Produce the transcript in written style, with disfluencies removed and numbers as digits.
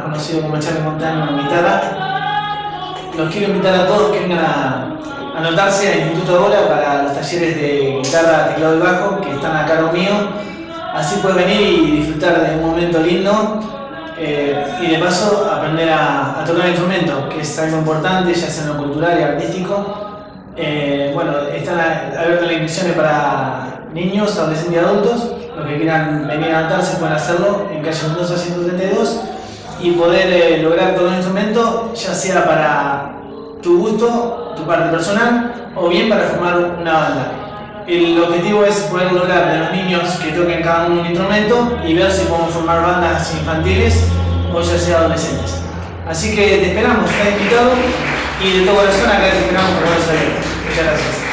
conocido como Charlie Montano en guitarra. Los quiero invitar a todos que vengan a anotarse al Instituto Ahora para los talleres de guitarra, teclado y bajo que están a cargo mío. Así puedes venir y disfrutar de un momento lindo y de paso aprender a tocar el instrumento, que es algo importante, ya sea en lo cultural y artístico. Bueno, están abiertas las inscripciones para niños, adolescentes y adultos. Los que quieran venir a anotarse pueden hacerlo en calle Mendoza 132 y poder lograr todo el instrumento, ya sea para tu gusto, tu parte personal, o bien para formar una banda. El objetivo es poder lograr de los niños que toquen cada uno un instrumento y ver si podemos formar bandas infantiles o ya sea adolescentes. Así que te esperamos, estás invitado y de todo corazón acá te esperamos por haber salido. Muchas gracias.